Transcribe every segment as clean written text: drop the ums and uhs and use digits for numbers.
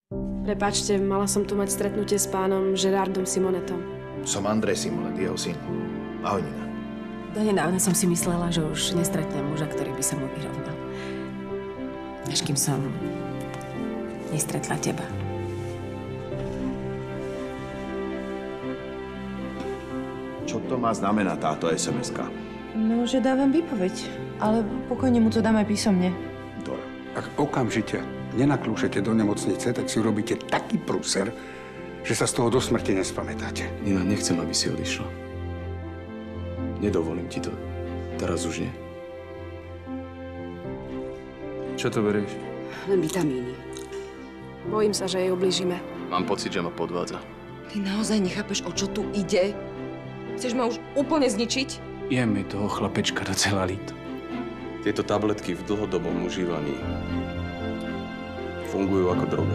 Prepáčte, mala som tu mať stretnutie s pánom Gerardom Simonetom. Som Andrej Simonet, jeho syn. Ahoj, Nina. Donedávna som si myslela, že už nestretnem muža, ktorý by sa mu vyrovnal. Až kým som nestretla teba. Čo to má znamená táto SMS-ka? No, že dávam výpoveď. Ale pokojne mu to dám aj písomne. Dora. Ak okamžite nenaklúšete do nemocnice, tak si urobíte taký prúser, že sa z toho do smrti nespamätáte. Nina, nechcem, aby si odišla. Nedovolím ti to. Teraz už nie. Čo to berieš? Len vitamíny. Bojím sa, že jej ublížime. Mám pocit, že ma podvádza. Ty naozaj nechápeš, o čo tu ide? Chceš ma už úplne zničiť? Je mi toho chlapečka docela líto. Tieto tabletky v dlhodobom užívaní fungujú ako droga.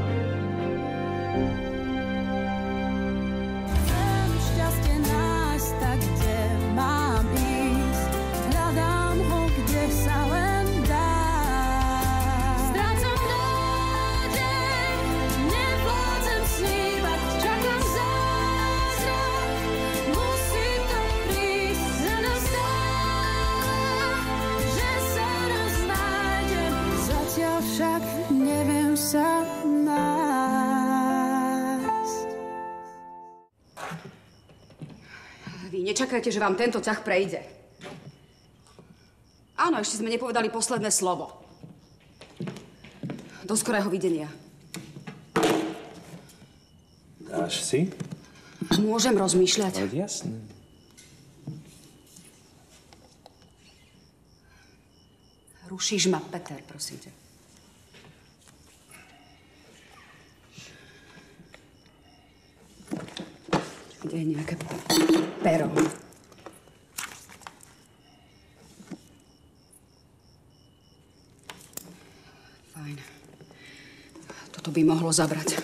Nečakajte, že vám tento ťah prejde. Áno, ešte sme nepovedali posledné slovo. Do skorého videnia. Dáš si? Môžem rozmýšľať. Ale jasné. Rušíš ma, Peter, prosím ťa. Kde je nejaké pero? Fajn. Toto by mohlo zabrať.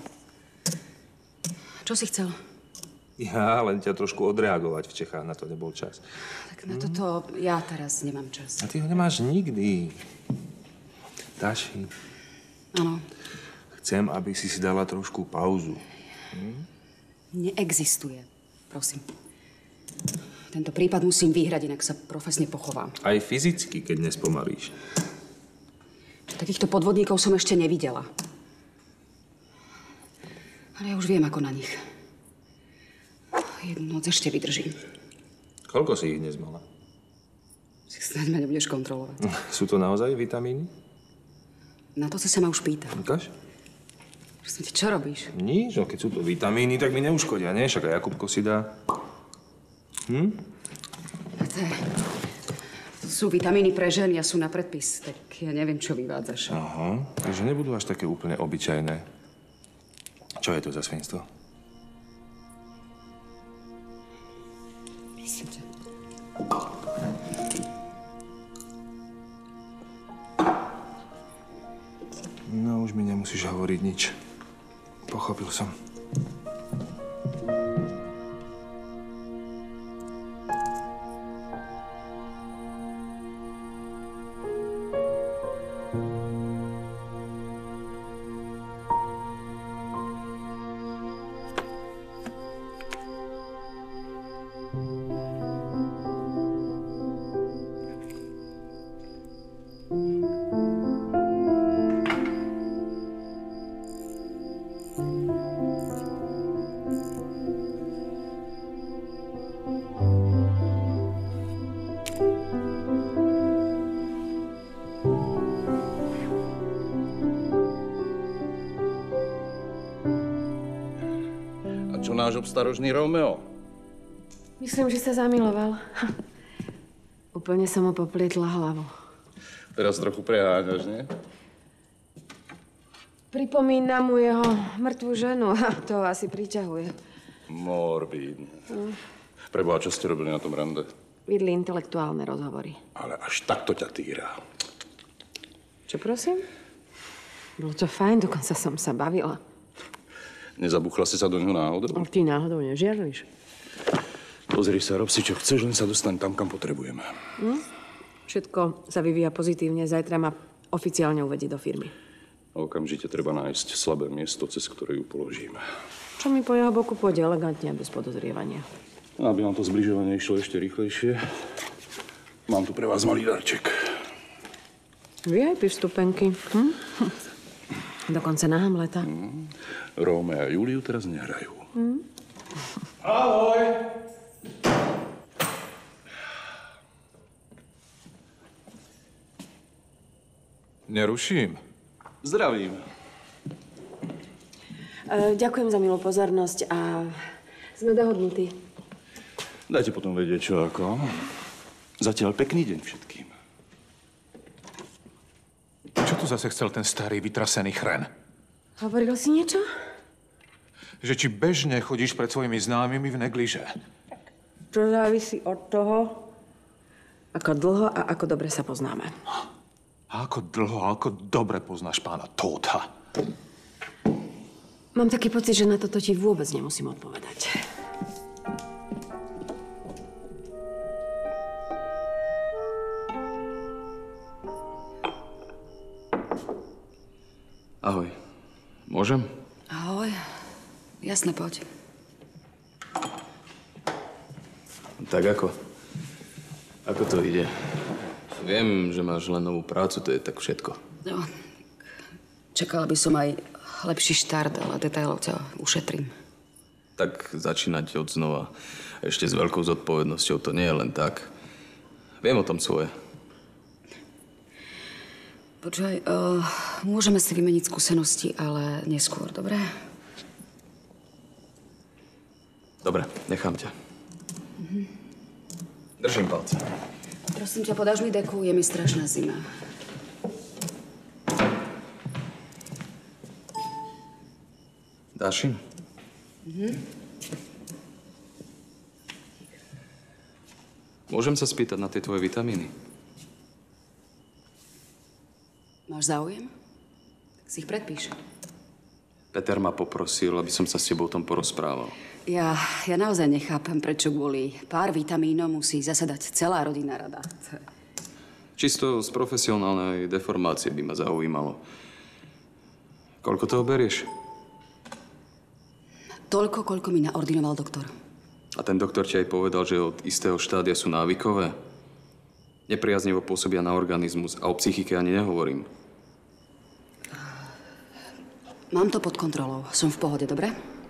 Čo si chcel? Ja len ťa trošku odreagovať v Čechách, na to nebol čas. Tak na toto ja teraz nemám čas. A ty ho nemáš nikdy. Dáši. Áno. Chcem, aby si dala trošku pauzu. Neexistuje. Prosím. Tento prípad musím vyhrať, inak sa profesne pochovám. Aj fyzicky, keď nespomalíš. Takýchto podvodníkov som ešte nevidela. Ale ja už viem, ako na nich. Jednu noc ešte vydržím. Koľko si ich dnes mala? Snáď ma nebudeš kontrolovať. Sú to naozaj vitamíny? Na to si sa ma už pýtal. Ukáž? Prosím, čo robíš? Nič, no keď sú to vitamíny, tak mi neuškodia, nie? Však aj Jakubko si dá. To sú vitamíny pre ženy a sú na predpis, tak ja neviem, čo vyvádzaš. Aha, takže nebudú až také úplne obyčajné. Čo je to za svinstvo? Prosím ťa. No, už mi nemusíš hovoriť nič. Pochopil som. Náš obstarožný Romeo. Myslím, že sa zamiloval. Úplne som mu poplietla hlavu. Teraz trochu preháňaš, nie? Pripomína mu jeho mŕtvú ženu a to asi priťahuje. Morbídne. Preboha, čo ste robili na tom rande? Vidli intelektuálne rozhovory. Ale až takto ťa týra. Čo prosím? Bolo to fajn, dokonca som sa bavila. Nezabuchla si sa do neho náhodou? Ty náhodou nežiarliš. Pozri sa, rob si, čo chceš, len sa dostaň tam, kam potrebujeme. Všetko sa vyvíja pozitívne. Zajtra ma oficiálne uvedí do firmy. A okamžite treba nájsť slabé miesto, cez ktoré ju položíme. Čo mi po jeho boku pôjde elegantne a bez podozrievania. A aby vám to zbližovanie išlo ešte rýchlejšie, mám tu pre vás malý darček. VIP vstupenky. Dokonca na Hamleta. Róme a Juliu teraz nehrajú. Ahoj! Neruším. Zdravím. Ďakujem za milú pozornosť a sme dohodnutí. Dajte potom vedieť, čo ako. Zatiaľ pekný deň všetkým. Čo tu zase chcel ten starý vytrasený chren? Hovoril si niečo? Že či bežne chodíš pred svojimi známymi v negliže? To závisí od toho, ako dlho a ako dobre sa poznáme. A ako dlho a ako dobre poznáš pána Tóta? Mám taký pocit, že na toto ti vôbec nemusím odpovedať. Ahoj. Môžem? Ahoj. Jasné, poď. Tak ako? Ako to ide? Viem, že máš len novú prácu, to je tak všetko. No, čakala by som aj lepší štart, ale detailov ťa ušetrím. Tak začínať od znova. Ešte s veľkou zodpovednosťou, to nie je len tak. Viem o tom svoje. Počúvaj, môžeme si vymeniť skúsenosti, ale neskôr, dobre? Dobre, nechám ťa. Držím palce. Prosím ťa, podáš mi deku, je mi strašná zima. Dáš im? Môžem sa spýtať na tie tvoje vitamíny? Máš záujem? Tak si ich predpíš. Peter ma poprosil, aby som sa s tebou o tom porozprával. Ja naozaj nechápem, prečo kvôli pár vitamínov musí zasadať celá rodinná rada. Čisto z profesionálnej deformácie by ma zaujímalo. Koľko toho berieš? Toľko, koľko mi naordinoval doktor. A ten doktor ti aj povedal, že od istého štádia sú návykové? Nepriaznivo pôsobia na organizmus a o psychike ani nehovorím. Mám to pod kontrolou. Som v pohode, dobre?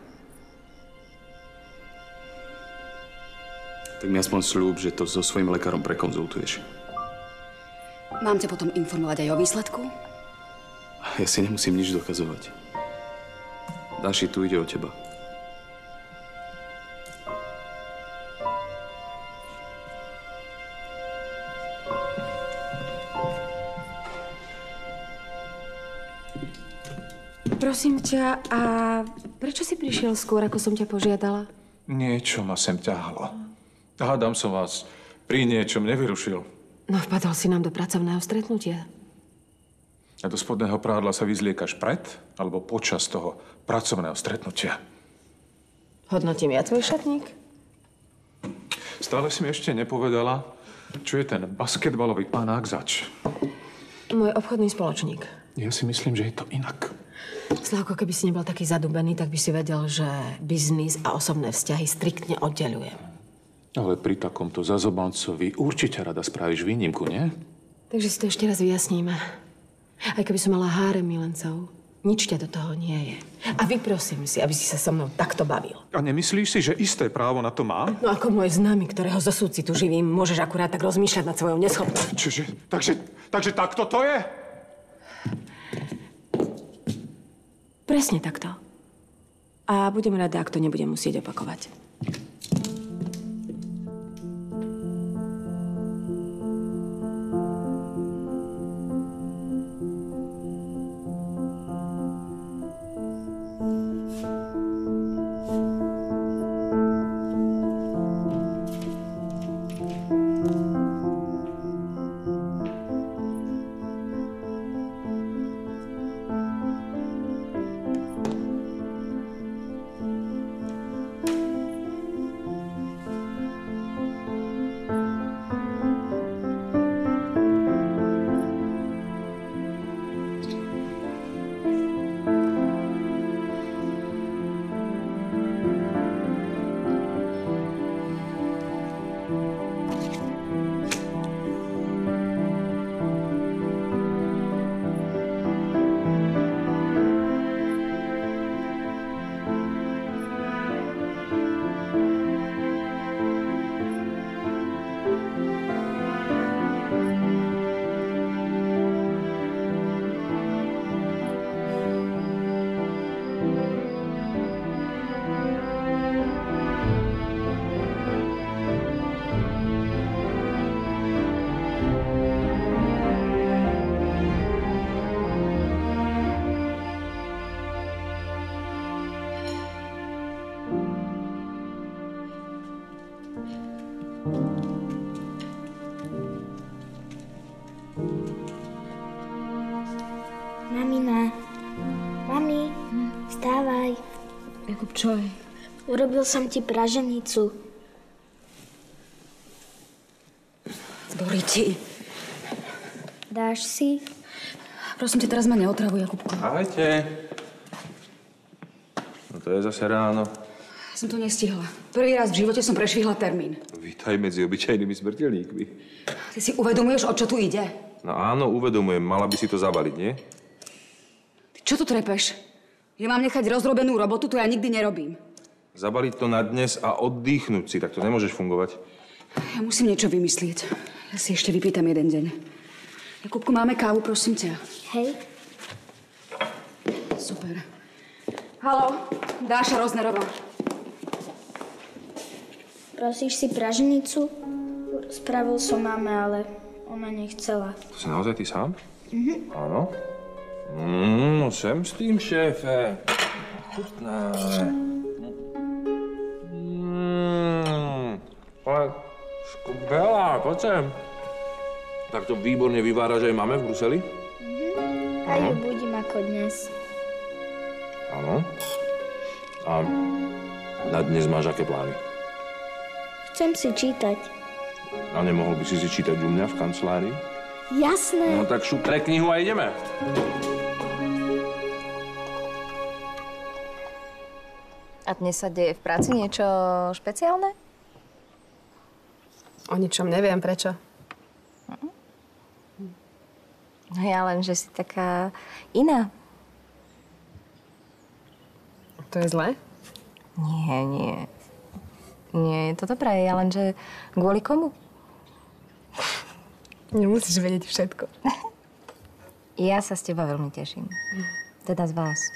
Tak mi aspoň sľúb, že to so svojím lekárom prekonzultuješ. Mám ťa potom informovať aj o výsledku? Ja si nemusím nič dokazovať. Dáši, tu ide o teba. Prosím ťa, a prečo si prišiel skôr, ako som ťa požiadala? Niečo ma sem ťahlo. Hádam som vás pri niečom nevyrušil. No, vpadol si nám do pracovného stretnutia. A do spodného prádla sa vyzliekaš pred alebo počas toho pracovného stretnutia? Hodnotím ja tvoj šatník? Stále si mi ešte nepovedala, čo je ten basketbalový pánák zač. Môj obchodný spoločník. Ja si myslím, že je to inak. Slavko, keby si nebol taký zadubený, tak by si vedel, že biznis a osobné vzťahy striktne oddeľujem. Ale pri takomto zazobancovi určite rada spravíš výnimku, nie? Takže si to ešte raz vyjasníme. Aj keby som mala hárem milencov, nič ťa do toho nie je. A vyprosím si, aby si sa so mnou takto bavil. A nemyslíš si, že isté právo na to mám? No ako môj známy, ktorého zo súcitu živím, môžeš akurát tak rozmýšľať nad svojou neschopnosťou. Čiže, takže takto to je? Presne takto. A budem rada, ak to nebudem musieť opakovať. Jakub, čo je? Urobil som ti praženicu. Dorothy. Dáš si? Prosím ťa, teraz ma neotravuj, Jakubko. Ahojte. No to je zase ráno. Som to nestihla. Prvý raz v živote som prešvihla termín. Vítaj medzi obyčajnými smrteľníkmi. Ty si uvedomuješ, o čo tu ide? No áno, uvedomujem. Mala by si to zabaliť, nie? Ty čo tu trepeš? Že mám nechať rozrobenú robotu, to ja nikdy nerobím. Zabaliť to na dnes a oddychnúť si, tak to nemôžeš fungovať. Ja musím niečo vymyslieť. Ja si ešte vypýtam jeden deň. Jakubku, máme kávu, prosím ťa. Hej. Super. Haló, Dáša Roznerová. Prosíš si praženicu? Spravil som máme, ale ona nechcela. To si naozaj ty sám? Áno. No sem s tým, šéfe. Chutná. Ale skvelá, poď sem. Tak to výborne vyváraš aj máme v Bruseli? A ju budím ako dnes. Áno. A na dnes máš aké plány? Chcem si čítať. A nemohol by si čítať u mňa v kancelárii? Jasné. No tak šup knihu a ideme. A dnes sa deje v práci niečo špeciálne? O ničom neviem, prečo. No ja len, že si taká iná. To je zlé? Nie. Nie, je to dobré, ja len, že kvôli komu? Nemusíš vedieť všetko. Ja sa z teba veľmi teším. Teda z vás.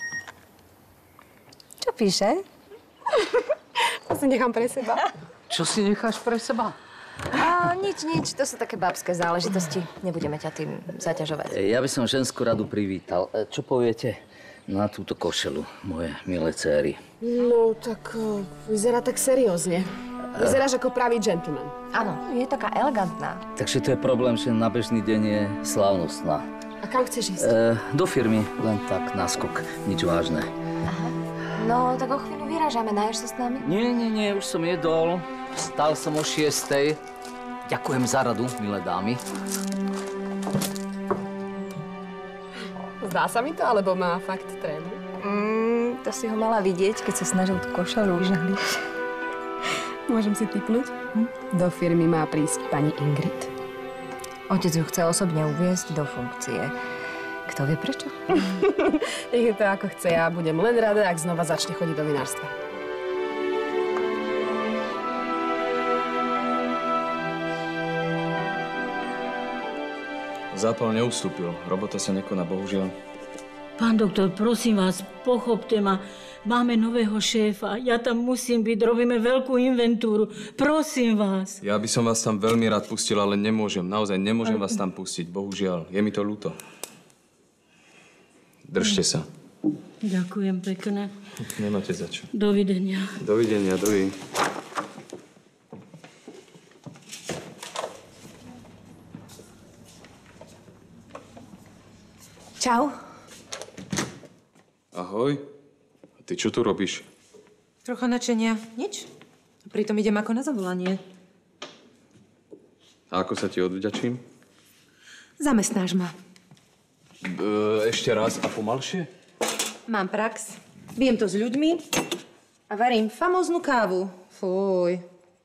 Čo píše? To si nechám pre seba. Čo si necháš pre seba? Nič. To sú také babské záležitosti. Nebudeme ťa tým zaťažovať. Ja by som ženskú radu privítal. Čo poviete na túto košelu, moje milé céry? No, tak vyzerá tak seriózne. Vyzeráš ako pravý gentleman. Áno, je taká elegantná. Takže to je problém, že na bežný deň je slávnostná. A kam chceš ísť? Do firmy, len tak náskok, nič vážne. Aha. No, tak o chvíľu vyrážame. Naješ sa s nami? Nie, už som jedol. Vstal som o 6:00. Ďakujem za radu, milé dámy. Zdá sa mi to, alebo má fakt trému? To si ho mala vidieť, keď sa snažil tú košelu vyžahliť. Môžem si tipnúť? Do firmy má prísť pani Ingrid. Otec ju chce osobne uviesť do funkcie. Kto vie prečo? Nech je to ako chce, ja budem len rada, ak znova začne chodiť do vinárstva. Zápal neustúpil. Robota sa nekoná, bohužiaľ. Pán doktor, prosím vás, pochopte ma. Máme nového šéfa. Ja tam musím byť. Robíme veľkú inventúru. Prosím vás. Ja by som vás tam veľmi rád pustil, ale nemôžem. Naozaj nemôžem vás tam pustiť. Bohužiaľ. Je mi to ľúto. Držte sa. Ďakujem pekne. Nemáte za čo. Dovidenia. Dovidenia, dovi. Čau. Ahoj. A ty čo tu robíš? Trocha nadšenia. Nič. Pritom idem ako na zavolanie. A ako sa ti odvďačím? Zamestnáš ma. Ešte raz a pomalšie? Mám prax. Viem to s ľuďmi a varím famóznu kávu. Fuj.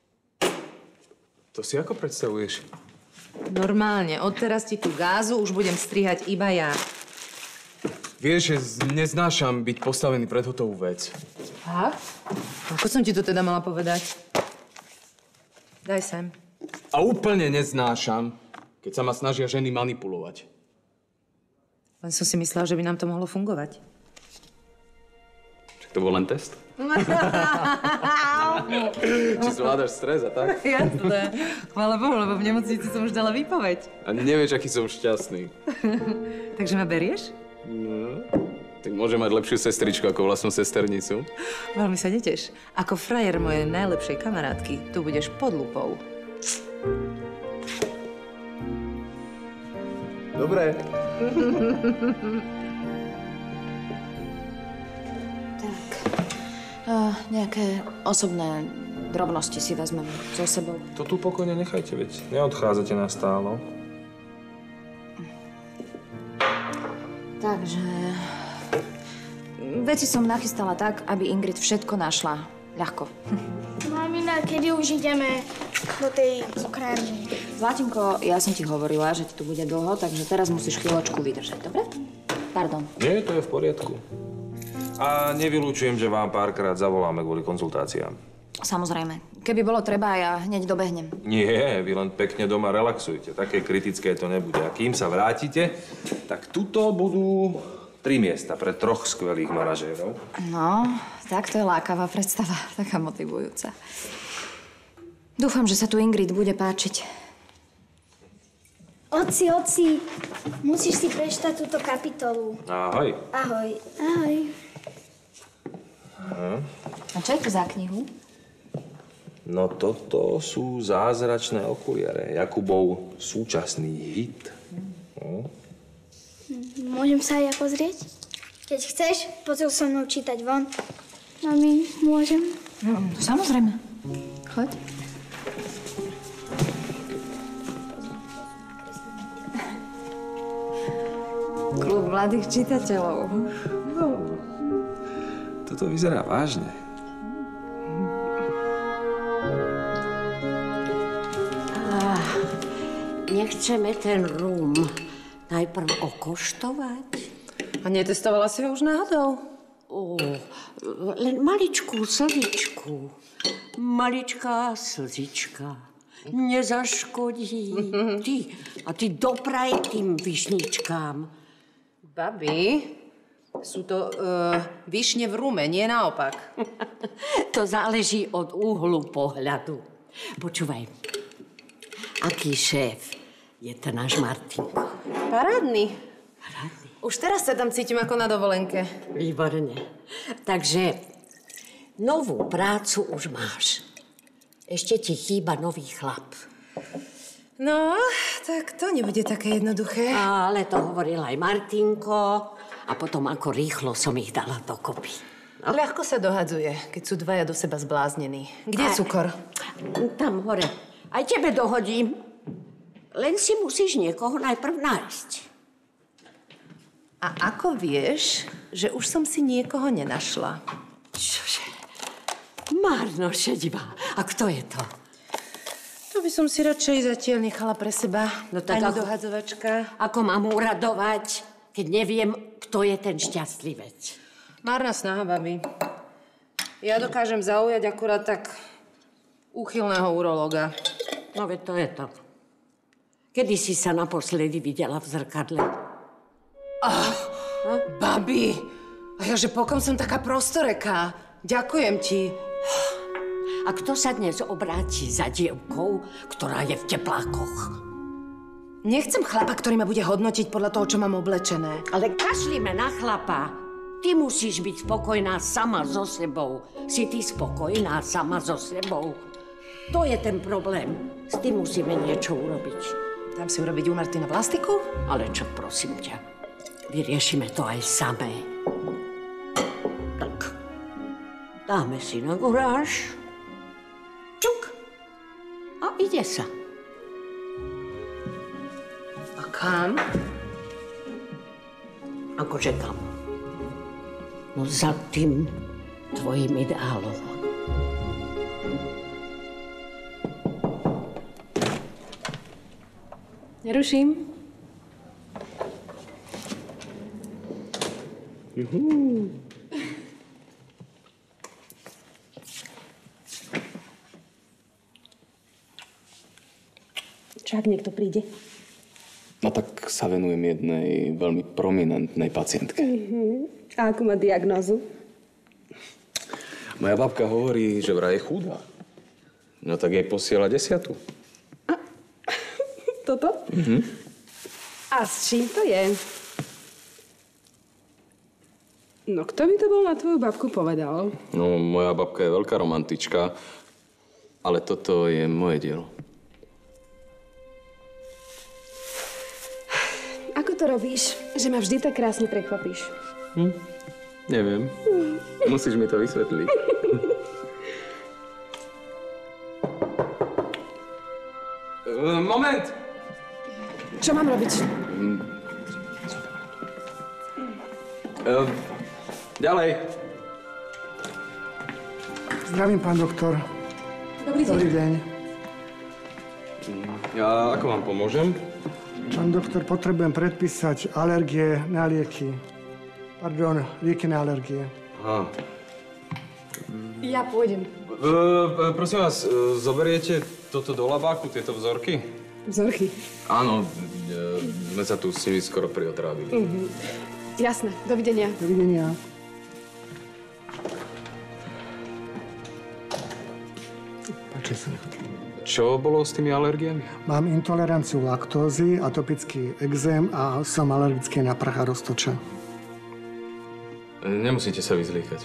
To si ako predstavuješ? Normálne. Odteraz ti tú gázu už budem strihať iba ja. Vieš, že neznášam byť postavený pred hotovú vec. Fakt? Ako som ti to teda mala povedať? Daj sem. A úplne neznášam, keď sa ma snažia ženy manipulovať. Len som si myslela, že by nám to mohlo fungovať. Však to bol len test. Či zvládaš stres a tak? Jasné. Chvála Bohu, lebo v nemocnici som už dala výpoveď. A nevieš, aký som šťastný. Takže ma berieš? No, tak môže mať lepšiu sestričku ako vlastnú sesternicu. Veľmi sa neteš. Ako frajer mojej najlepšej kamarátky, tu budeš pod lupou. Dobre. Tak. Nejaké osobné drobnosti si vezmem so sebou. To tu pokojne nechajte, veď neodchádzate na stálo. Takže... Veci som nachystala tak, aby Ingrid všetko našla ľahko. Mamina, kedy už ideme do tej cukrárne? Zlatinko, ja som ti hovorila, že ti tu bude dlho, takže teraz musíš chvíľočku vydržať, dobre? Pardon. Nie, to je v poriadku. A nevylučujem, že vám párkrát zavoláme kvôli konzultáciám. Samozrejme. Keby bolo treba, ja hneď dobehnem. Nie, vy len pekne doma relaxujte. Také kritické to nebude. A kým sa vrátite, tak tuto budú 3 miesta pre 3 skvelých manažérov. No, tak to je lákavá predstava. Taká motivujúca. Dúfam, že sa tu Ingrid bude páčiť. Oci, musíš si prečítať túto kapitolu. Ahoj. Ahoj. Ahoj. A čo je to za knihu? No toto sú zázračné okuliare. Jakubov súčasný hit. Môžem sa aj ja pozrieť? Keď chceš, poď so mnou čítať von. Mami, môžem? Samozrejme. Choď. Klub mladých čitateľov. Toto vyzerá vážne. Nechceme ten rum najprv okoštovať? A netestovala si ho už náhodou? Len maličkú slzičku. Maličká slzička nezaškodí. Ty dopraj tým višničkám. Babi, sú to višne v rume, nie naopak. To záleží od úhlu pohľadu. Počúvaj, aký šéf je ten náš Martinko? Parádny. Už teraz sa tam cítim ako na dovolenke. Výborne. Takže novú prácu už máš. Ešte ti chýba nový chlap. No, tak to nebude také jednoduché. Ale to hovoril aj Martinko. A potom ako rýchlo som ich dala dokopy. No. Ľahko sa dohadzuje, keď sú dvaja do seba zbláznení. Kde je cukor? Tam hore. Aj tebe dohodím. Len si musíš niekoho najprv nájsť. A ako vieš, že už som si niekoho nenašla? Čože? Márno šedivá. A kto je to? To by som si radšej zatiaľ nechala pre seba. No tak pani ako, dohadzovačka. Ako mám uradovať, keď neviem, kto je ten šťastlivec? Márna snaha, babi. Ja dokážem zaujať akurát tak úchylného urológa. No veď to je to. Kedy si sa naposledy videla v zrkadle? Babi, a ja, že pokom som taká prostoreká. Ďakujem ti. A kto sa dnes obráti za dievkou, ktorá je v teplákoch? Nechcem chlapa, ktorý ma bude hodnotiť podľa toho, čo mám oblečené. Ale kašlíme na chlapa. Ty musíš byť spokojná sama so sebou. Si ty spokojná sama so sebou? To je ten problém. S tým musíme niečo urobiť. Dám si urobiť u Martina plastiku? Ale čo, prosím ťa. Vyriešime to aj samé. Tak. Dáme si na guráž. Čuk. A ide sa. A kam? Akože kam? No za tým tvojim ideálom. Neruším. Juhu. Čo ak niekto príde? No tak sa venujem jednej veľmi prominentnej pacientke. A akú má diagnózu? Moja babka hovorí, že vraj je chudá. No tak jej posiela 10. Toto? A s čím to je? No, kto by to bol na tvoju babku povedal? No, moja babka je veľká romantička, ale toto je moje dielo. Ako to robíš, že ma vždy tak krásne prekvapíš? Neviem. Musíš mi to vysvetliť. Moment! Čo mám robiť? Ďalej. Zdravím, pán doktor. Dobrý deň. Ja ako vám pomôžem? Pán doktor, potrebujem predpísať alergie na lieky. Pardon, lieky na alergie. Aha. Ja pôjdem. Prosím vás, zoberiete toto do labáku, tieto vzorky? Vzorky? Áno, sme sa tu s nimi skoro priotrávili. Jasné, dovidenia. Dovidenia. Páči sa. Čo bolo s tými alergiami? Mám intoleranciu laktózy, atopický exém a som alergický na prach a roztoča. Nemusíte sa vyzliekať.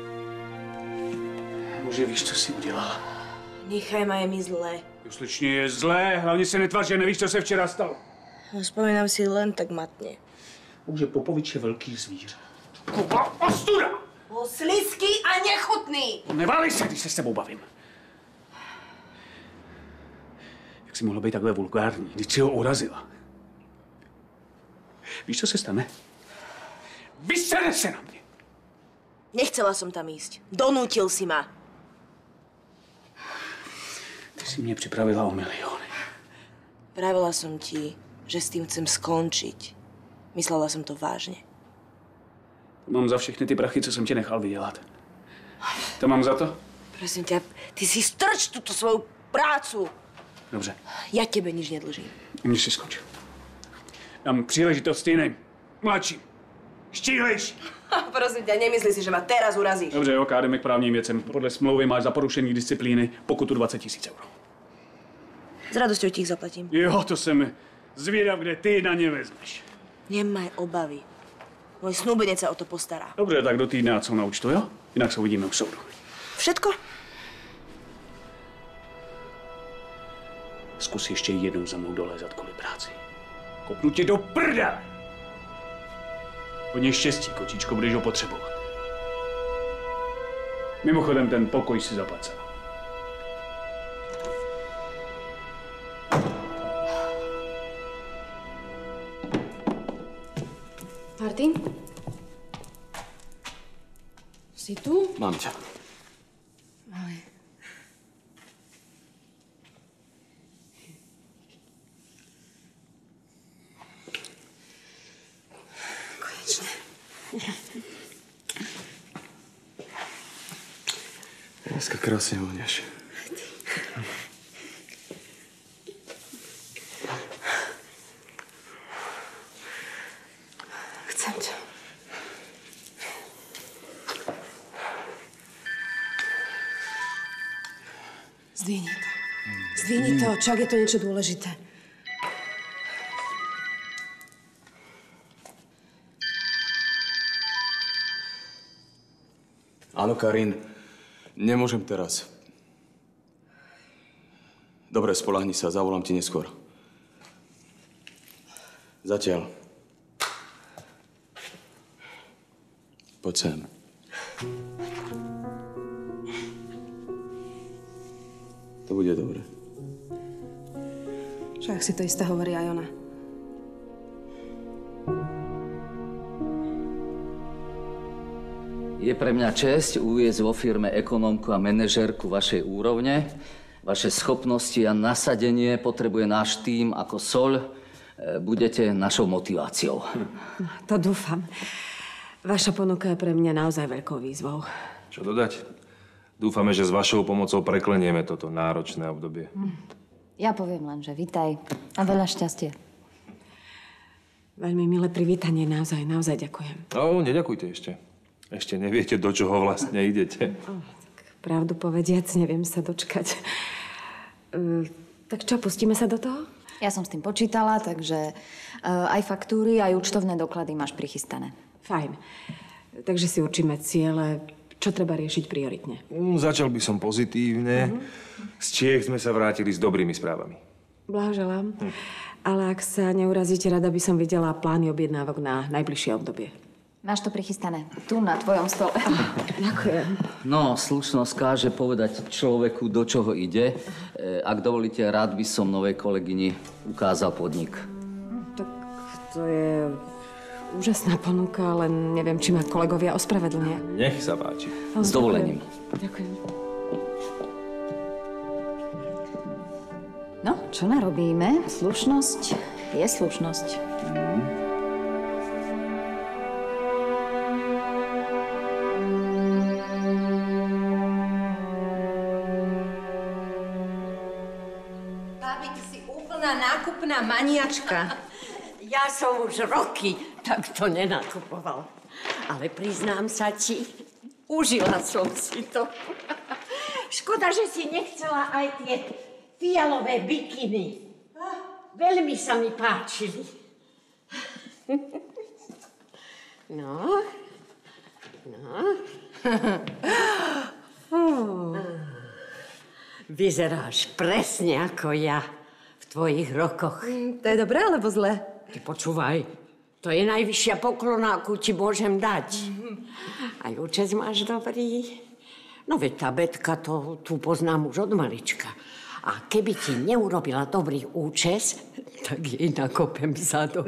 Bože, víš, co si udělala? Nechaj ma, je mi zlé. Justičně je zlé, hlavně se netvař, že nevíš, co se včera stalo. Vzpomínám si len tak matne. Bože, Popovič je velký zvíře. Kupa ostuda! Bol slizký a nechutný! Neválej se, když se s tebou bavím. Jak jsi mohla být takhle vulgární, když si ho urazila? Víš, co se stane? Vysere se na mě! Nechcela som tam ísť. Donútil si ma. Ty si mě připravila o miliony. Pravila som ti, že s tým chcem skončiť. Myslela som to vážne. To mám za všechny ty prachy, co jsem ti nechal vydělat. To mám za to? Prosím ťa, ty si strč túto svoju prácu. Dobře. Ja tebe nič nedlžím. Když jsi skončil. Dám příležitost jiným. Mladším. Štíhlejší. Prosím ťa, nemyslí si, že ma teraz urazíš. Dobře, ok, jdeme k právním věcem. Podle smlouvy máš za porušení disciplíny pokutu 20 000 eur. S radosťou ti ich zaplatím. Jo, to jsem zvědav, kde ty na ně vezmeš. Nemaj obavy. Môj snúbenec sa o to postará. Dobře, tak do týdne a co na účtu, jo? Jinak se uvidíme u soudu. Všetko? Zkus ještě jednou za mnou dolézat kvůli práci. Kopnu tě do prdele! Hodně štěstí, kočičko, budeš ho potřebovat. Mimochodem, ten pokoj si zaplacen. Martin? Si tu? Mám ťa. Ahoj. Konečne. Dneska krásne voňaš. Chcem ťa. Zdvihni to. Zdvihni to, čak je to niečo dôležité. Áno, Karin. Nemôžem teraz. Dobre, spoľahni sa, zavolám ti neskôr. Zatiaľ. Poď sem. To bude dobre. Však si to isté hovorí aj ona. Je pre mňa česť uviesť vo firme ekonómku a manažérku vašej úrovne. Vaše schopnosti a nasadenie potrebuje náš tím ako soľ. Budete našou motiváciou. To dúfam. Vaša ponuka je pre mňa naozaj veľkou výzvou. Čo dodať? Dúfame, že s vašou pomocou preklenieme toto náročné obdobie. Ja poviem len, že vitaj a veľa šťastia. Veľmi milé privítanie, naozaj ďakujem. No, neďakujte ešte. Ešte neviete, do čoho vlastne idete. Pravdu povediac, neviem sa dočkať. Tak čo, pustíme sa do toho? Ja som s tým počítala, takže aj faktúry, aj účtovné doklady máš prichystané. Fajn. Takže si určíme ciele, čo treba riešiť prioritne. Začal by som pozitívne. Z Čiech sme sa vrátili s dobrými správami. Blahoželám. Ale ak sa neurazíte, rada by som videla plány objednávok na najbližšie obdobie. Máš to prichystané. Tu, na tvojom stole. Ďakujem. No, slušnosť káže povedať človeku, do čoho ide. Ak dovolíte, rád by som novej kolegyni ukázal podnik. Tak to je úžasná ponuka, len neviem, či ma kolegovia ospravedlnia. Nech sa páči. S dovolením. Ďakujem. No, čo narobíme? Slušnosť je slušnosť. Babi, ty si úplná nákupná maniačka. Ja som už roky takto nenakupoval. Ale priznám sa ti, užila som si to. Škoda, že si nechcela aj tie fialové bikiny. Veľmi sa mi páčili. No. Vyzeráš presne ako ja v tvojich rokoch. To je dobré alebo zlé? Ty počúvaj, to je najvyššia poklona, akú ti môžem dať. Aj účes máš dobrý. No veď tá Betka, to tu poznám už od malička. A keby ti neurobila dobrý účes, tak jej nakopem zadok.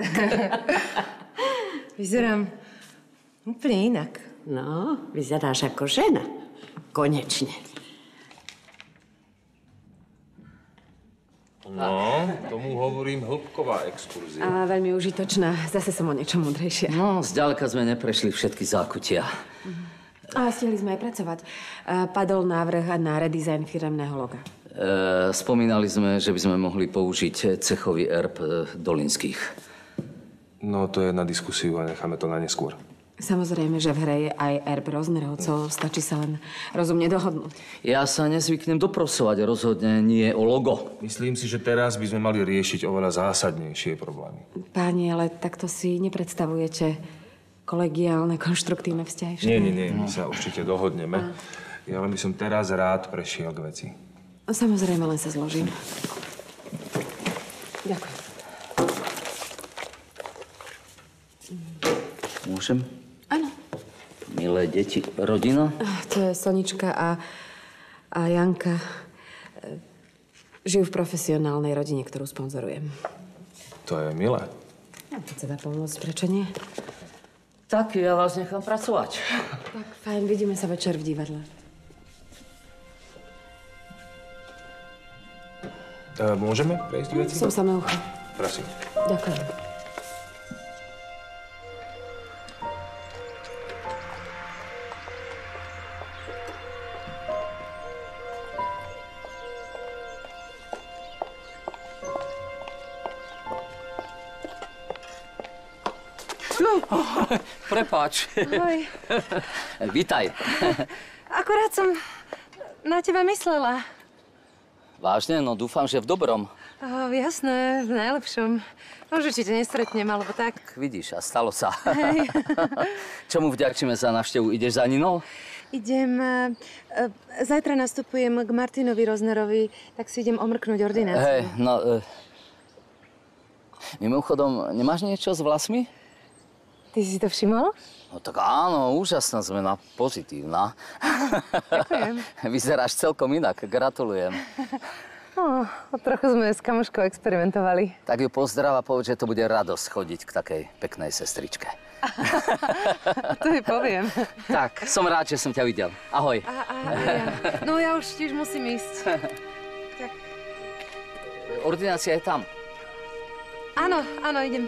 Vyzerám úplne inak. No, vyzeráš ako žena. Konečne. No, tomu hovorím hĺbková exkurzia. A veľmi užitočná. Zase som o niečo múdrejšia. No, zďaleka sme neprešli všetky zákutia. A stihli sme aj pracovať. Padol návrh na redizajn firemného loga. Spomínali sme, že by sme mohli použiť cechový erb Dolinských. No, to je na diskusiu a necháme to na neskôr. Samozrejme, že v hre je aj erb Roznerovcov. Stačí sa len rozumne dohodnúť. Ja sa nezvyknem doprosovať, rozhodne nie o logo. Myslím si, že teraz by sme mali riešiť oveľa zásadnejšie problémy. Páni, ale takto si nepredstavujete kolegiálne, konštruktívne vzťahy? Nie, my sa určite dohodneme. Ja len by som teraz rád prešiel k veci. Samozrejme, len sa zložím. Ďakujem. Môžem? Áno. Milé deti, rodina? To je Sonička a Janka. Žijú v profesionálnej rodine, ktorú sponzorujem. To je milé. Keď sa dá pomôcť, prečo nie? Tak, ja vás nechám pracovať. Tak, fajn, vidíme sa večer v divadle. Môžeme prejsť veci? Som samé ucho. Prosím. Ďakujem. Prepáč. Ahoj. Vítaj. Akurát som na teba myslela. Vážne? No dúfam, že v dobrom. Jasné, v najlepšom. Už určite nestretnem, alebo tak. Vidíš, a stalo sa. Hej. Čomu vďačíme za návštevu? Ideš za Ninou? Idem... zajtra nastupujem k Martinovi Roznerovi, tak si idem omrknúť ordináciu. Hej, no... mimochodom, nemáš niečo s vlasmi? Ty si to všimol? No tak áno, úžasná zmena, pozitívna. Ďakujem. Vyzeráš celkom inak, gratulujem. Trochu sme s kamoškou experimentovali. Tak ju pozdrav a povedz, že to bude radosť chodiť k takej peknej sestričke. To jej poviem. Tak, som rád, že som ťa videl. Ahoj. No ja už tiež musím ísť. Tak. Ordinácia je tam. Áno, idem.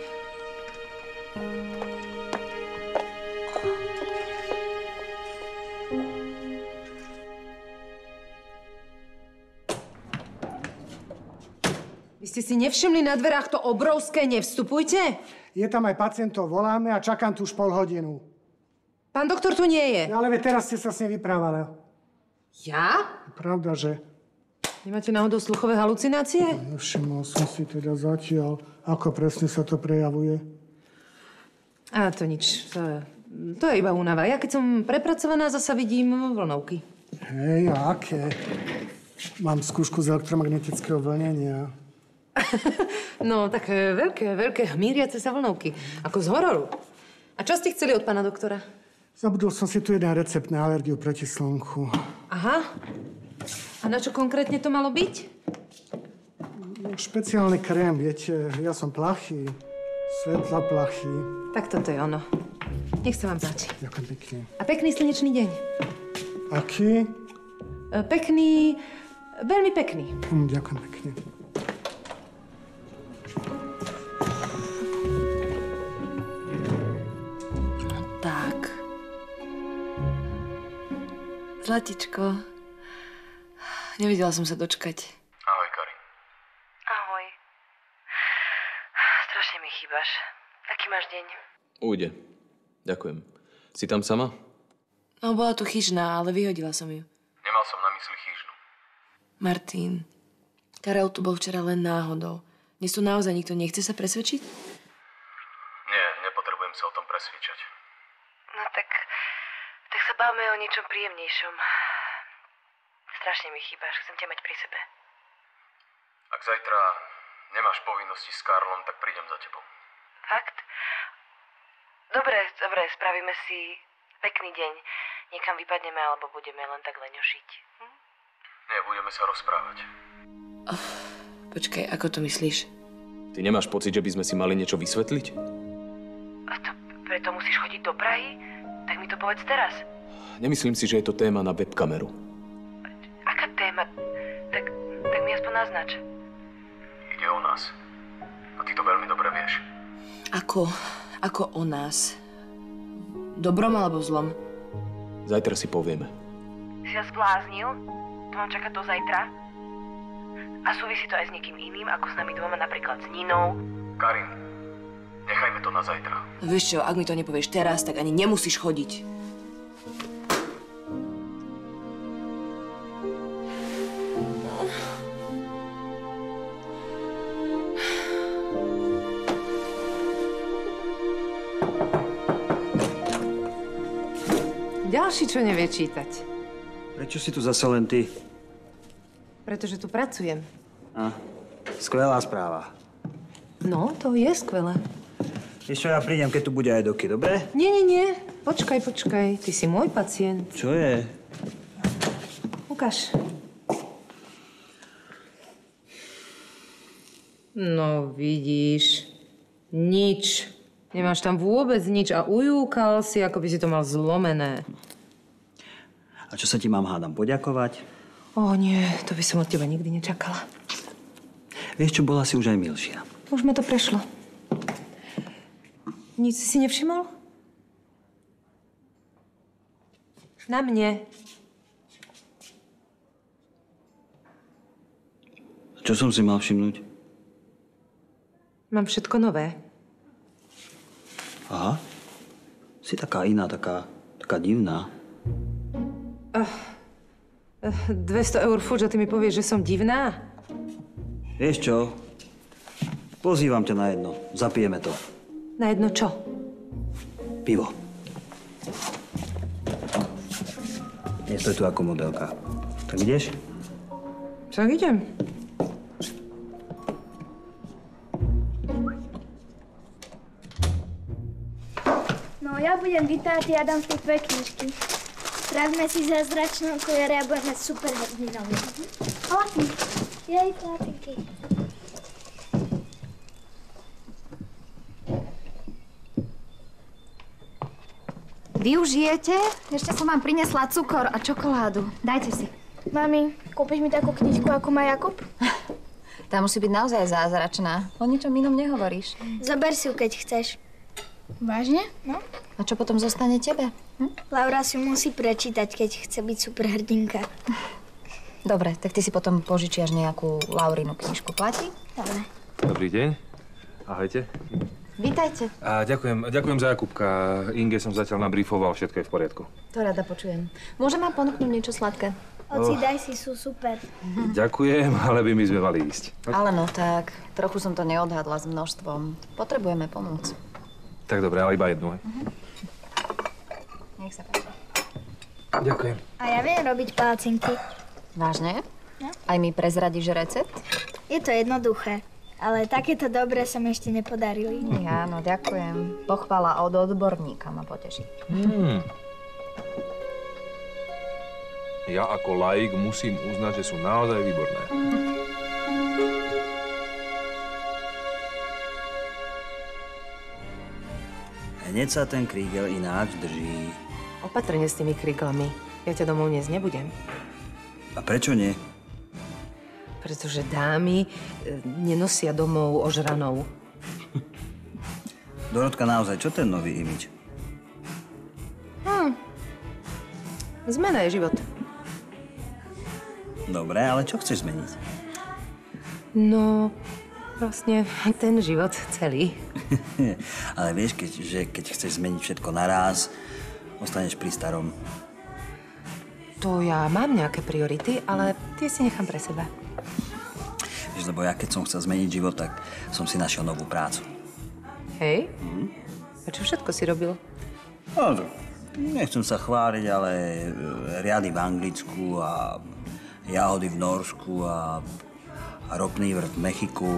Vy ste si nevšimli na dverách to obrovské nevstupujte? Je tam aj pacientov, voláme a čakám tu už pol hodinu. Pán doktor tu nie je. No, ale teraz ste sa s ním vyprávali. Ja? Pravda, že... Nemáte náhodou sluchové halucinácie? Nevšimol som si teda zatiaľ, ako presne sa to prejavuje. A to nič. To je iba únava. Ja keď som prepracovaná, zasa vidím vlnovky. Hej, a aké? Mám skúšku z elektromagnetického vlnenia. No, také veľké, hmíriace sa vlnovky. Ako z hororu. A čo ste chceli od pána doktora? Zabudol som si tu jeden recept na alergiu proti slnku. Aha. A na čo konkrétne to malo byť? Špeciálny krém, viete, ja som plachý. Svetla plachý. Tak toto je ono. Nech sa vám páči. Ďakujem pekne. A pekný slnečný deň. Aký? Pekný, veľmi pekný. Ďakujem pekne. Tak. Zlatičko, nevedela som sa dočkať. Ahoj, Karin. Ahoj. Strašne mi chýbaš. Aký máš deň? Ujde. Ďakujem. Si tam sama? No, bola tu chyžná, ale vyhodila som ju. Nemal som na mysli chyžnu. Martin, Karel tu bol včera len náhodou. Dnes tu naozaj nikto nechce sa presvedčiť? Nie, nepotrebujem sa o tom presvičať. No tak sa bavme o niečom príjemnejšom. Strašne mi chýbaš, chcem ťa mať pri sebe. Ak zajtra nemáš povinnosti s Karlom, tak prídem za tebou. Fakt? Dobre, spravíme si pekný deň. Niekam vypadneme, alebo budeme len tak leňošiť. Nie, budeme sa rozprávať. Počkaj, ako to myslíš? Ty nemáš pocit, že by sme si mali niečo vysvetliť? A to preto musíš chodiť do Prahy? Tak mi to povedz teraz. Nemyslím si, že je to téma na webkameru. Aká téma? Tak mi aspoň naznač. Ide o nás. A ty to veľmi dobre vieš. Ako o nás? Dobrom alebo zlom? Zajtra si povieme. Si sa zbláznil? To mám čakať do zajtra? A súvisí to aj s niekým iným, ako s nami dvoma, napríklad s Ninou? Karin, nechajme to na zajtra. Vieš čo, ak mi to nepovieš teraz, tak ani nemusíš chodiť. Ďalší, čo nevie čítať. Prečo si tu zase len ty? Pretože tu pracujem. Skvelá správa. No, to je skvelé. Vieš čo, ja prídem, keď tu bude aj Doky, dobre? Nie. Počkaj. Ty si môj pacient. Čo je? Ukáž. No, vidíš. Nič. Nemáš tam vôbec nič a ujúkal si, ako by si to mal zlomené. A čo sa ti mám, hádam, poďakovať? Nie, to by som od teba nikdy nečakala. Vieš čo, bola si už aj milšia. Už ma to prešlo. Nic si nevšimol? Na mne. Čo som si mal všimnúť? Mám všetko nové. Aha. Si taká iná, taká divná. 200 eur furt, že ty mi povieš, že som divná? Vieš čo? Pozývam ťa na jedno. Zapijeme to. Na jedno čo? Pivo. Nestoj tu ako modelka. Tak ideš? Tak idem. No, ja budem vytáť a dám tie tvoje knižky. Spravíme si zázračnú okuliare a budeme super hrdinovi. Chlapi. Jej, chlapíky. Vy už jete? Ešte som vám prinesla cukor a čokoládu. Dajte si. Mami, kúpiš mi takú knižku, ako má Jakub? Tá musí byť naozaj zázračná. O ničom inom nehovoríš. Zober si ju, keď chceš. Vážne? No. A čo potom zostane tebe? Laura si musí prečítať, keď chce byť superhrdinka. Dobre, tak ty si potom požičiaš nejakú Laurinu knižku. Platí? Dobre. Dobrý deň. Ahojte. Vítajte. A ďakujem za Jakubka. Inge som zatiaľ nabriefoval, všetko je v poriadku. To rada počujem. Môžem vám ponúknuť niečo sladké? Oci, daj si, sú super. Ďakujem, ale by my sme mali ísť. Ale no tak, trochu som to neodhadla s množstvom. Potrebujeme pomôcť. Tak dobre, ale iba jednu. Nech sa páči. Ďakujem. A ja viem robiť palacinky. Vážne? No. Aj mi prezradíš recept? Je to jednoduché. Ale takéto dobré sa mi ešte nepodarili. Áno, ďakujem. Pochvala od odborníka ma poteší. Ja ako laik musím uznať, že sú naozaj výborné. Hneď sa ten krígel ináč drží. Opatrne s tými kríglami. Ja ťa domov dnes nebudem. A prečo nie? Pretože dámy nenosia domov ožranou. Dorotka, naozaj, čo ten nový imič? Zmena je život. Dobre, ale čo chceš zmeniť? No, vlastne ten život celý. Ale vieš, keď chceš zmeniť všetko naraz, ostaneš pri starom. To ja mám nejaké priority, ale tie si nechám pre seba. Vieš, lebo ja keď som chcel zmeniť život, tak som si našiel novú prácu. Hej? A čo všetko si robil? No, nechcem sa chváliť, ale riady v Anglicku a jahody v Norsku a ropný vrt v Mechiku.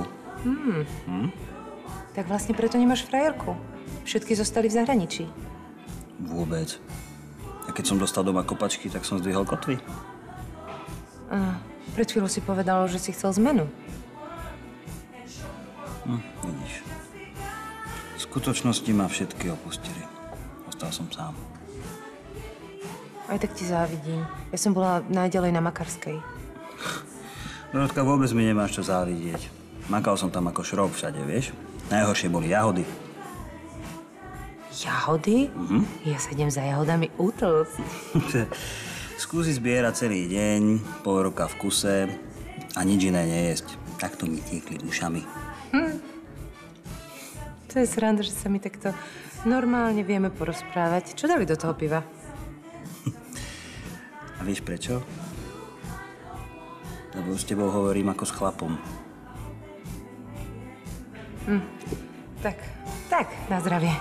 Tak vlastne preto nemáš frajerku. Všetky zostali v zahraničí. Vôbec. A keď som dostal doma kopačky, tak som zdvihol kotvy. Pred chvíľou si povedal, že si chcel zmenu. Vidíš. V skutočnosti ma všetky opustili. Ostal som sám. Aj tak ti závidím. Ja som bola najďalej na Makarskej. Dorotka, vôbec mi nemáš čo závidieť. Makal som tam ako šrob všade, vieš? Najhoršie boli jahody. Jahody? Ja sa idem za jahodami utlc. Skúsi zbierať celý deň, pol roka v kuse a nič iné nejesť. Takto mi tiekli ušami. To je sranda, že sa mi takto normálne vieme porozprávať. Čo dali do toho piva? A vieš prečo? Lebo s tebou hovorím ako s chlapom. Tak, na zdravie.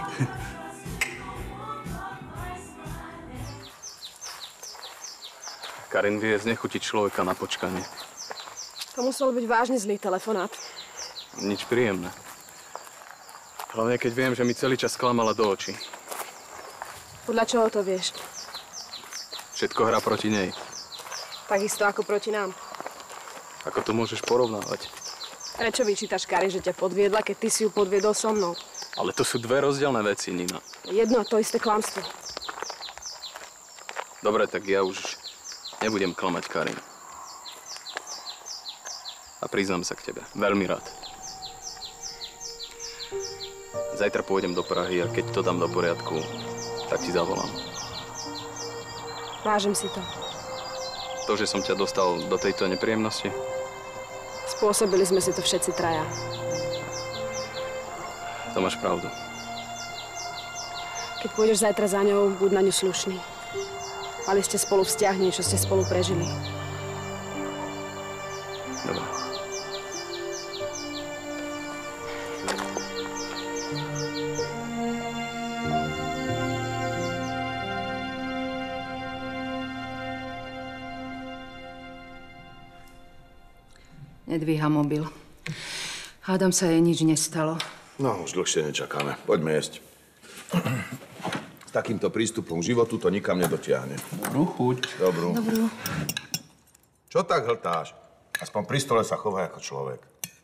Karin vie znechutiť človeka na počkanie. To musel byť vážne zlý telefonát. Nič príjemné. Hlavne, keď viem, že mi celý čas klamala do očí. Podľa čoho to vieš? Všetko hrá proti nej. Takisto ako proti nám. Ako to môžeš porovnávať? Prečo vyčítaš Karin, že ťa podviedla, keď ty si ju podviedol so mnou? Ale to sú dve rozdielne veci, Nina. Jedno a to isté klamstvo. Dobre, tak ja už nebudem klamať Karin. A priznám sa k tebe. Veľmi rád. Zajtra pôjdem do Prahy a keď to dám do poriadku, tak ti zavolám. Vážim si to. To, že som ťa dostal do tejto nepríjemnosti? Spôsobili sme si to všetci traja. To máš pravdu. Keď pôjdeš zajtra za ňou, buď na ňu slušný. Mali ste spolu vzťah, niečo ste spolu prežili. Dobre. Nedvíha mobil. Hádam sa jej nič nestalo. No, už dlhšie nečakáme. Poďme jesť. S takýmto prístupom k životu to nikam nedotiahne. Dobrú chuť. Dobrú. Dobrú. Čo tak hltáš? Aspoň pri stole sa chovaj ako človek.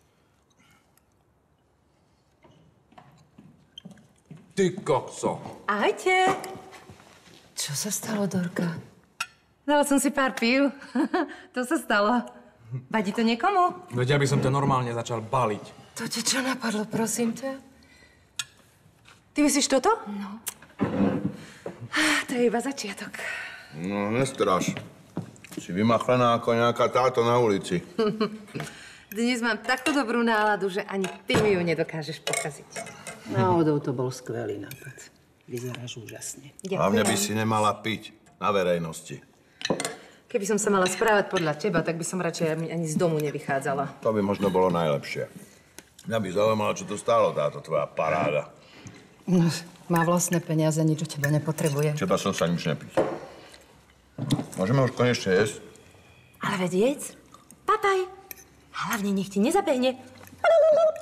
Ty kokso. Ahojte. Čo sa stalo, Dorka? Dala som si pár pív. To sa stalo. Vadí to niekomu? Veď ja by som to normálne začal baliť. To ti čo napadlo, prosím ťa? Ty myslíš toto? No. To je iba začiatok. No, nestraš. Si vymachlená ako nejaká táto na ulici. Dnes mám takú dobrú náladu, že ani ty mi ju nedokážeš pokaziť. Náhodou to bol skvelý nápad. Vyzeráš úžasne. Ďakujem. Hlavne by si nemala piť na verejnosti. Keby som sa mala správať podľa teba, tak by som radšej ani z domu nevychádzala. To by možno bolo najlepšie. Mňa by zaujímalo, čo to stálo, táto tvoja paráda. No, má vlastné peniaze, nič od teba nepotrebuje. Teba som sa nič nepýtal. Môžeme už konečne jesť? Ale veď jedz. Papaj. Hlavne nech ti nezabehne.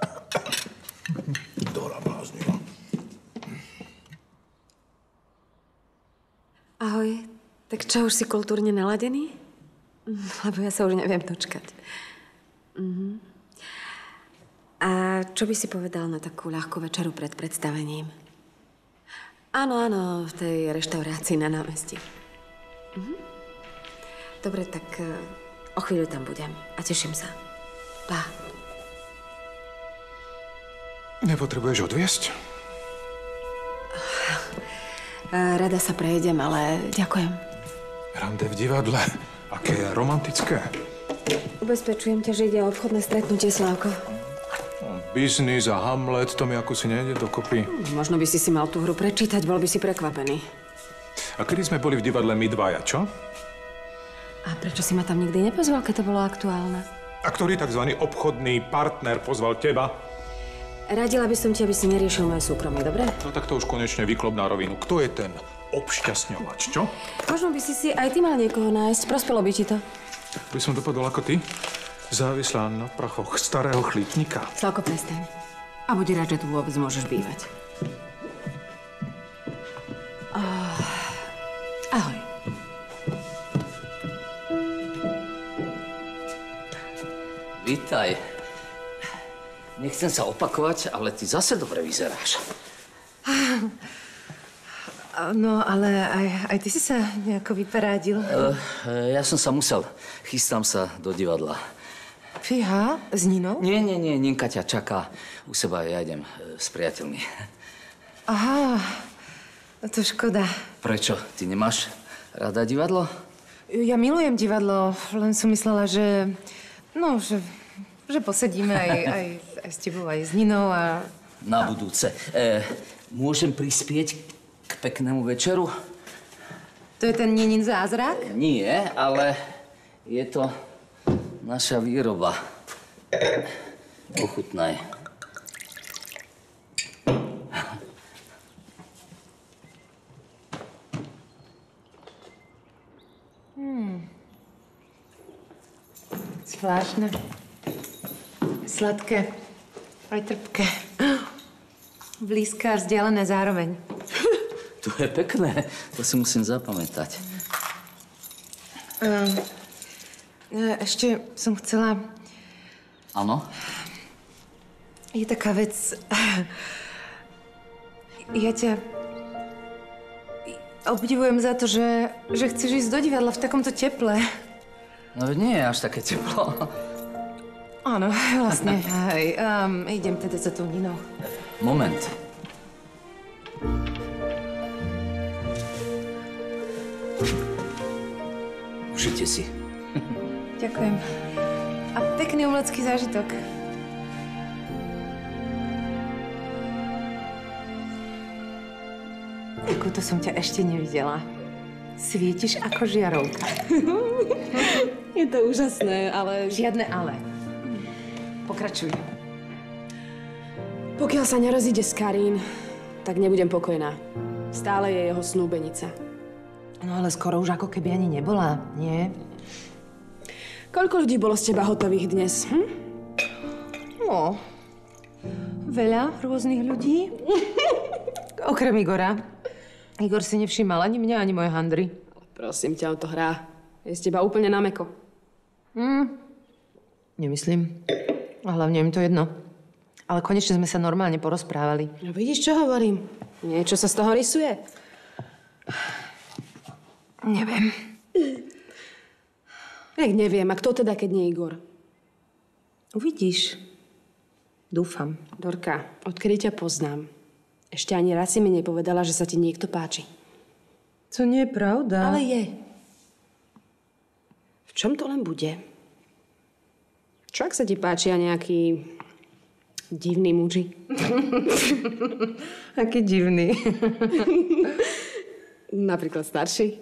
Čo, už si kultúrne naladený? Lebo ja sa už neviem dočkať. A čo by si povedal na takú ľahkú večeru pred predstavením? Áno, v tej reštaurácii na námestí. Dobre, tak o chvíľu tam budem a teším sa. Pá. Nepotrebuješ odviesť? Rada sa prejdem, ale ďakujem. Rande v divadle. Aké romantické. Ubezpečujem ťa, že ide o obchodné stretnutie, Slávko. Biznis a Hamlet, to mi ako si nejde dokopy. Možno by si si mal tú hru prečítať, bol by si prekvapený. A kedy sme boli v divadle my dvaja, čo? A prečo si ma tam nikdy nepozval, keď to bolo aktuálne? A ktorý takzvaný obchodný partner pozval teba? Radila by som ti, aby si neriešil moje súkromie, dobre? No tak to už konečne vyklop na rovinu. Kto je ten obšťastňovač, čo? Možno by si aj ty mal niekoho nájsť. Prospelo by ti to. By som dopadol ako ty? Závislá na prachoch starého chlípnika. Slávko, prestaň. A buď rád, že tu vôbec môžeš bývať. Ahoj. Vítaj. Nechcem sa opakovať, ale ty zase dobre vyzeráš. No, ale aj ty si sa nejako vyparádil. Ja som sa musel. Chystám sa do divadla. Fíha? S Ninou? Nie, Ninka ťa čaká. U seba ja idem s priateľmi. Aha, to škoda. Prečo? Ty nemáš rada divadlo? Ja milujem divadlo, len som myslela, že... No, že posedíme aj s tebou, aj s Ninou a... Na budúce. Môžem prispieť k peknému večeru? To je ten Ninin zázrak? Nie, ale je to naša výroba. Ochutnaj. Zvláštne. Sladké. Aj trpké. Blízke a vzdialené zároveň. To je pekné. To si musím zapamätať. Ešte som chcela... Áno? Je taká vec... Ja ťa... obdivujem za to, že chceš ísť do divadla v takomto teple. No nie je až také teplo. Áno, vlastne. Idem teda za tou Ninou. Moment. Užite si. Ďakujem. A pekný umelecký zážitok. Takúto som ťa ešte nevidela. Svietiš ako žiarovka. Je to úžasné, ale... Žiadne ale. Pokračuj. Pokiaľ sa nerozíde s Karin, tak nebudem pokojná. Stále je jeho snúbenica. No ale skoro už ako keby ani nebola, nie? Koľko ľudí bolo z teba hotových dnes, No, veľa rôznych ľudí. Okrem Igora. Igor si nevšímal ani mňa, ani moje handry. Prosím ťa, on to hrá. Je z teba úplne na mäko. Nemyslím. A hlavne im to jedno. Ale konečne sme sa normálne porozprávali. No vidíš, čo hovorím? Niečo sa z toho rysuje. Neviem. Jak neviem. A kto teda, keď nie Igor? Uvidíš. Dúfam. Dorka, odkedy ťa poznám, ešte ani raz si mi nepovedala, že sa ti niekto páči. To nie je pravda. Ale je. V čom to len bude? Čo ak sa ti páčia nejaký divný muži? Aký divný. Napríklad starší.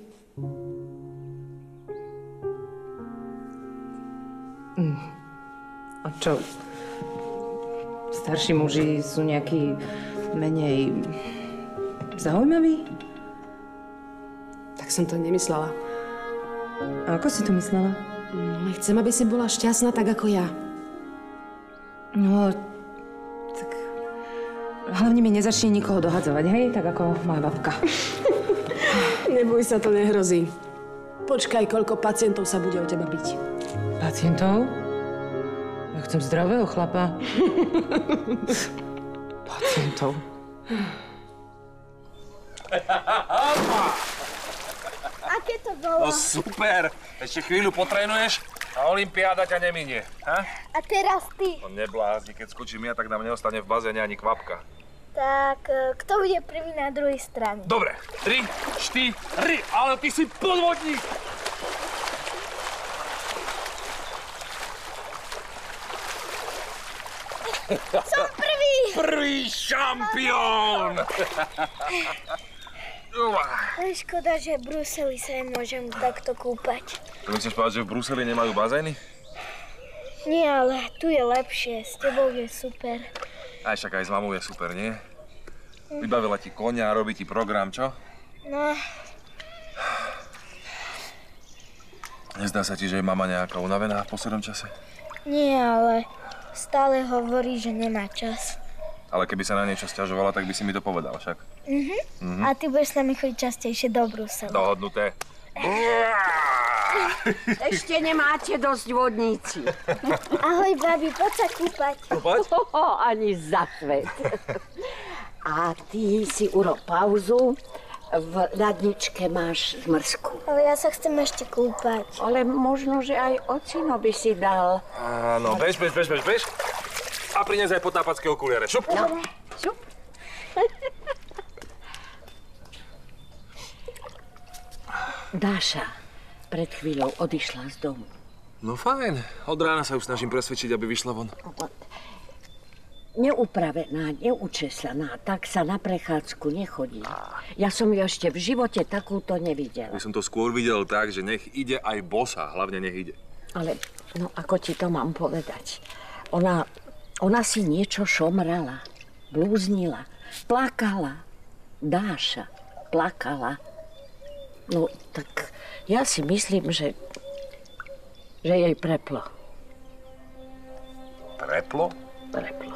A čo? Starší muži sú nejakí menej zaujímaví? Tak som to nemyslela. A ako si to myslela? No, chcem, aby si bola šťastná tak ako ja. No, tak... Hlavne mi nezačni nikoho dohadzovať, hej? Tak ako moja babka. Neboj sa, to nehrozí. Počkaj, koľko pacientov sa bude o teba byť. Pacientov? Ja chcem zdravého chlapa. Pacientov. Aké to bolo? No super! Ešte chvíľu potrénuješ a olympiáda ťa neminie. Ha? A teraz ty. No neblázni, keď skočím ja, tak nám neostane v bazéne ani kvapka. Tak, kto bude prvý na druhej strane? Dobre, 3, 4, ale ty si podvodník! Som prvý! Prvý šampión! Ale škoda, že v Bruseli sa nemôžem takto kúpať. To chceš povedať, že v Bruseli nemajú bazény? Nie, ale tu je lepšie. S tebou je super. Aj však aj s mamou je super, nie? Vybavila ti koňa a robí ti program, čo? No. Nezdá sa ti, že je mama nejaká unavená v poslednom čase? Nie, ale stále hovorí, že nemá čas. Ale keby sa na niečo sťažovala, tak by si mi to povedal však. A ty budeš s nami chodiť častejšie do Bruselu. Dohodnuté. Ešte nemáte dosť vodníci. Ahoj, babi, poď sa kúpať. Kúpať? Ani za svet. A ty si urob pauzu. V ladničke máš zmrzku. Ale ja sa chcem ešte kúpať. Ale možno, že aj ocino by si dal. Áno, bež. A prines aj potápacké okuliare. Šup. No, šup. Dáša pred chvíľou odišla z domu. No fajn. Od rána sa už snažím presvedčiť, aby vyšla von. Neupravená, neučesaná, tak sa na prechádzku nechodí. Ja som ju ešte v živote takúto nevidela. Ja som to skôr videl tak, že nech ide aj bosa, hlavne nech ide. Ale, no ako ti to mám povedať? Ona si niečo šomrala, blúznila, plakala. Dáša plakala. No, tak ja si myslím, že jej preplo. Preplo? Preplo.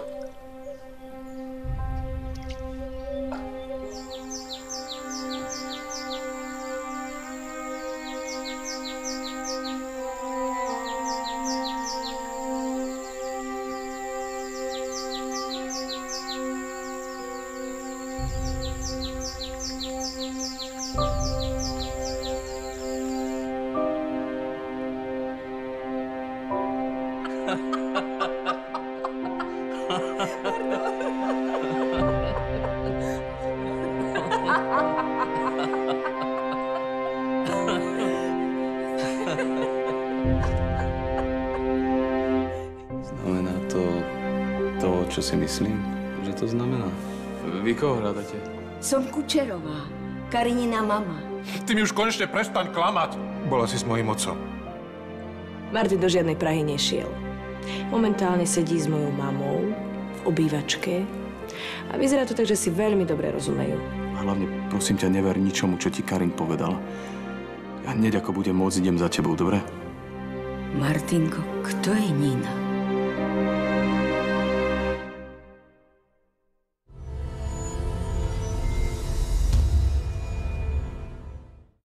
Znamená to, čo si myslím, že to znamená. Vy koho hľadáte? Som Kučerová, Karinina mama. Ty mi už konečne prestaň klamať. Bola si s mojím otcom. Martin do žiadnej Prahy nešiel. Momentálne sedí s mojou mamou v obývačke a vyzerá to tak, že si veľmi dobre rozumejú. A hlavne, prosím ťa, never ničomu, čo ti Karin povedal. Ja hneď ako budem môcť, idem za tebou, dobre? Martinko, kto je Nina?